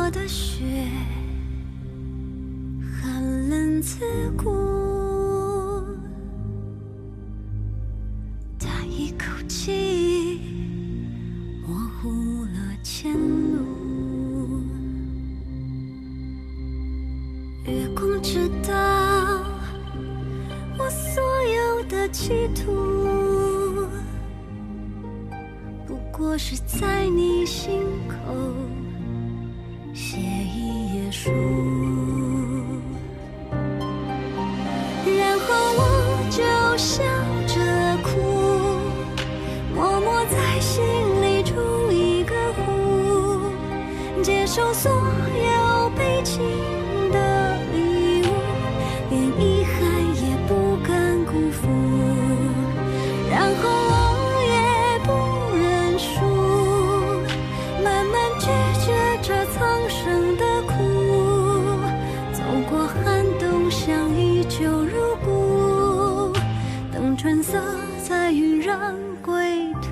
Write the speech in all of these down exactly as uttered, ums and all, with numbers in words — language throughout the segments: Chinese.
我的血，寒冷刺骨，叹一口气，模糊了前路。月光知道我所有的企图，不过是在你心口写一页书，然后我就笑着哭，默默在心里筑一个湖，接受所有悲情的礼物，连遗憾也不敢辜负，然后我也不认输，慢慢拒绝这苍生的苦，走过寒冬相依旧如故，等春色再晕染归途。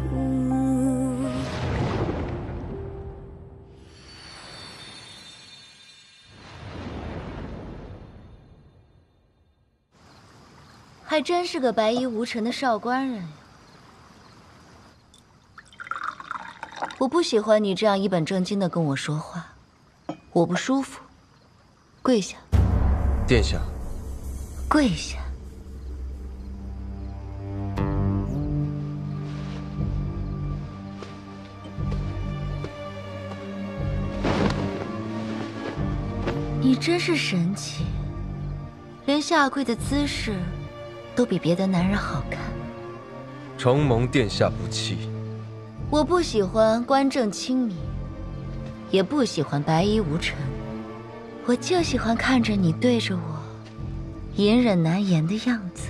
还真是个白衣无尘的少官人呀！我不喜欢你这样一本正经的跟我说话，我不舒服。跪下。 殿下。 跪下。你真是神奇，连下跪的姿势都比别的男人好看。 承蒙殿下不弃。 我不喜欢官正清明，也不喜欢白衣无尘，我就喜欢看着你对着我隐忍难言的样子。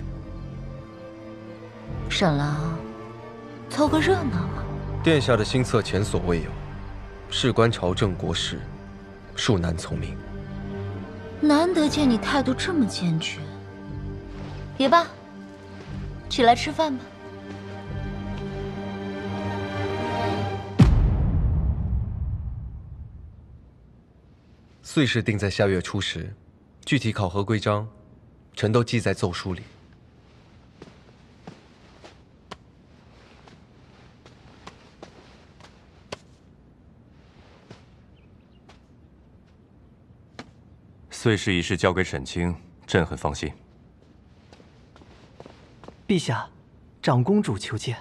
沈郎，凑个热闹嘛。 殿下的心策前所未有，事关朝政国事，恕难从命。 难得见你态度这么坚决。也罢，起来吃饭吧。 岁事定在下月初十，具体考核规章，臣都记在奏书里。 岁事一事交给沈清，朕很放心。 陛下，长公主求见。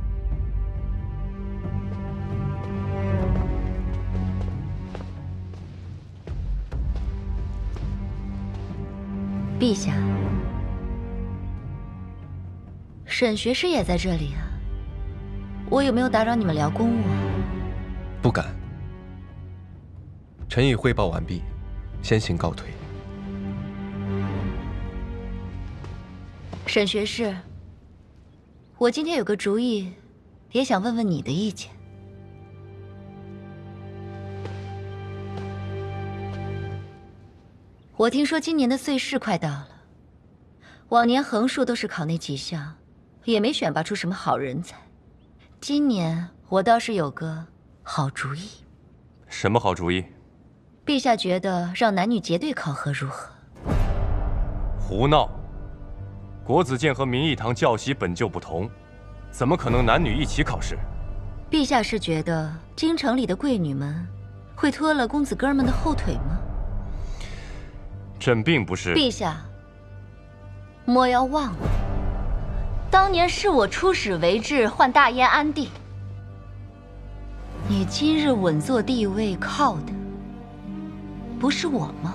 陛下，沈学士也在这里啊。我有没有打扰你们聊公务啊？ 不敢。臣已汇报完毕，先行告退。 沈学士，我今天有个主意，也想问问你的意见。我听说今年的岁试快到了，往年横竖都是考那几项，也没选拔出什么好人才。今年我倒是有个好主意。 什么好主意？ 陛下觉得让男女结对考核如何？ 胡闹！国子监和明义堂教习本就不同，怎么可能男女一起考试？ 陛下是觉得京城里的贵女们会拖了公子哥们的后腿吗？ 朕并不是。 陛下，莫要忘了，当年是我出使为治，换大燕安定。你今日稳坐帝位，靠的不是我吗？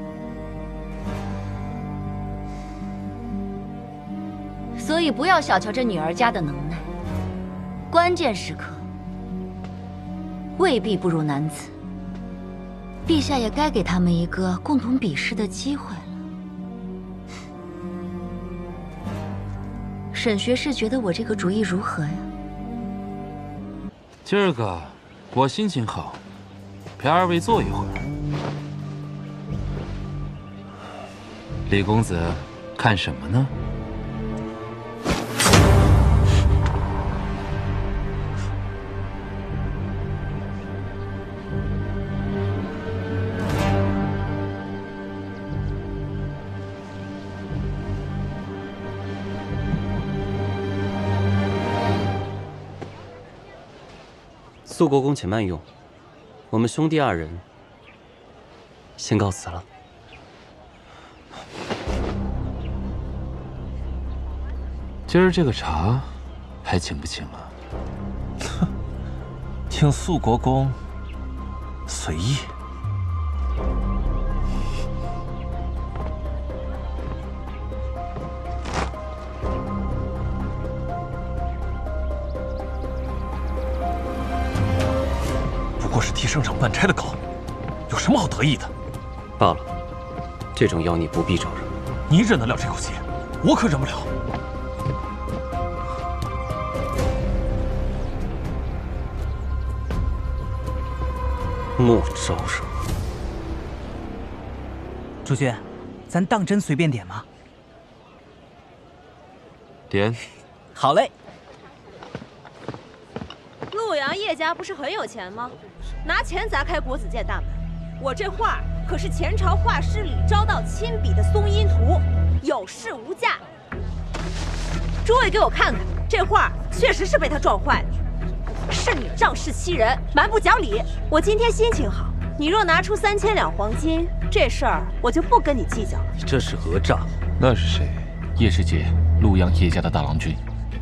所以不要小瞧这女儿家的能耐，关键时刻未必不如男子。陛下也该给他们一个共同比试的机会了。沈学士觉得我这个主意如何呀？ 今儿个我心情好，陪二位坐一会儿。李公子看什么呢？ 肃国公且慢用，我们兄弟二人先告辞了。 今儿这个茶还请不请啊？ 哼，请肃国公随意。不过是替圣上办差的稿，有什么好得意的？ 罢了，这种妖孽不必招惹。 你忍得了这口气，我可忍不了。 莫招惹。 主君，咱当真随便点吗？ 点。 好嘞。 陆阳叶家不是很有钱吗？拿钱砸开国子监大门。我这画可是前朝画师李昭道亲笔的松阴图，有市无价。诸位给我看看，这画确实是被他撞坏的。是你仗势欺人，蛮不讲理。我今天心情好，你若拿出三千两黄金，这事儿我就不跟你计较了。 你这是讹诈。 那是谁？叶师姐，陆阳叶家的大郎君。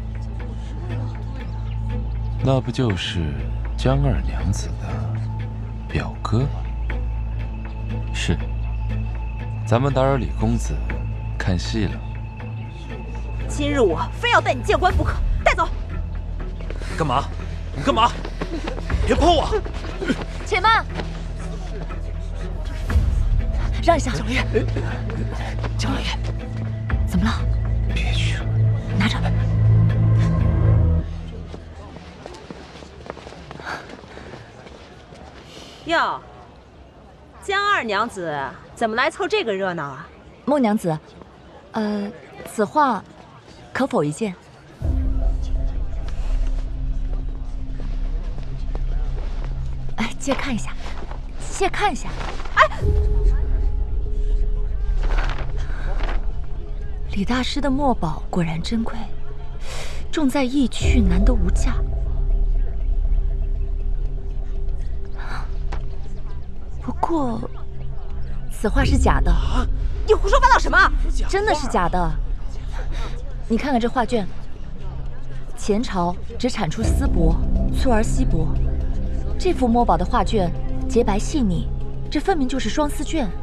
那不就是江二娘子的表哥吗？是。咱们打扰李公子看戏了。 今日我非要带你见官不可，带走。 干嘛？你干嘛？别碰我！ 且慢，让一下。 江老爷，江老爷， 怎么了？ 别去了， 拿着。 哟，江二娘子怎么来凑这个热闹啊？ 孟娘子，呃，此画可否一见？哎，借看一下，借看一下。哎，李大师的墨宝果然珍贵，重在意趣，难得无价。不过，此画是假的。 你胡说八道什么？ 真的是假的。你看看这画卷，前朝只产出丝帛，粗而稀薄。这幅墨宝的画卷洁白细腻，这分明就是双丝卷。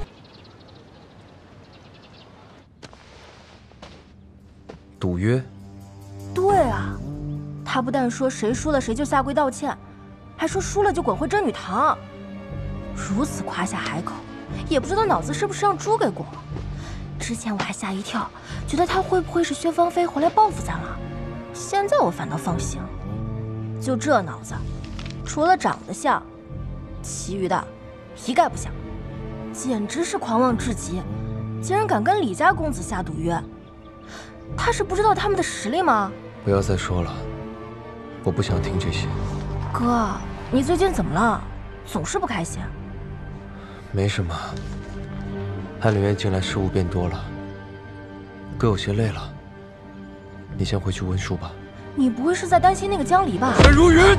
赌约？ 对啊，他不但说谁输了谁就下跪道歉，还说输了就滚回真女堂。如此夸下海口，也不知道脑子是不是让猪给拱了。之前我还吓一跳，觉得他会不会是薛芳菲回来报复咱了。现在我反倒放心了，就这脑子，除了长得像，其余的一概不像，简直是狂妄至极，竟然敢跟李家公子下赌约。他是不知道他们的实力吗？ 不要再说了，我不想听这些。 哥，你最近怎么了？总是不开心。 没什么，翰林院近来事务变多了，哥有些累了，你先回去温书吧。 你不会是在担心那个江离吧？ 陈如云，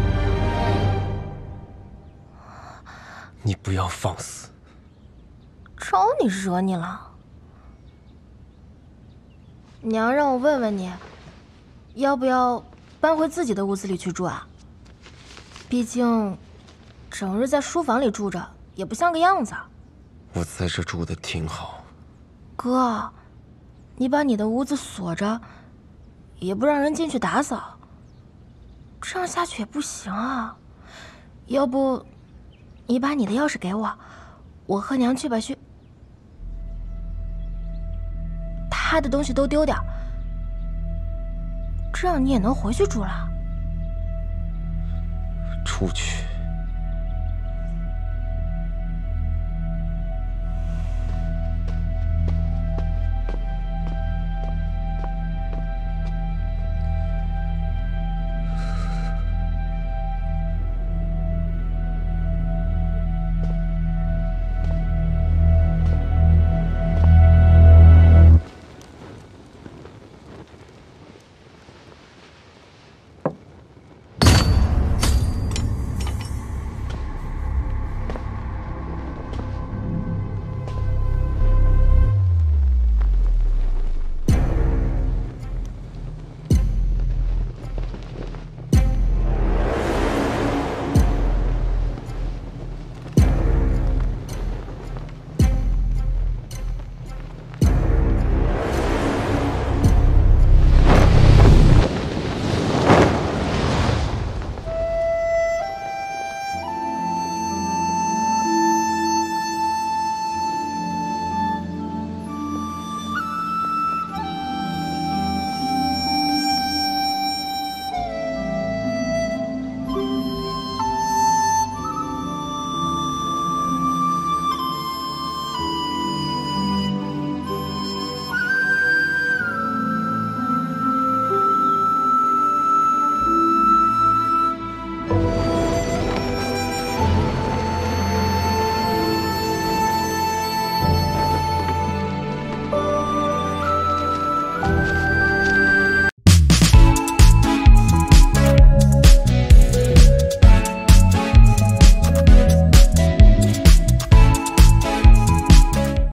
你不要放肆！ 招你惹你了？娘让我问问你，要不要搬回自己的屋子里去住啊？毕竟，整日在书房里住着也不像个样子。 我在这住的挺好。 哥，你把你的屋子锁着，也不让人进去打扫，这样下去也不行啊。要不，你把你的钥匙给我，我和娘去把薛他的东西都丢掉，这样你也能回去住了。 出去。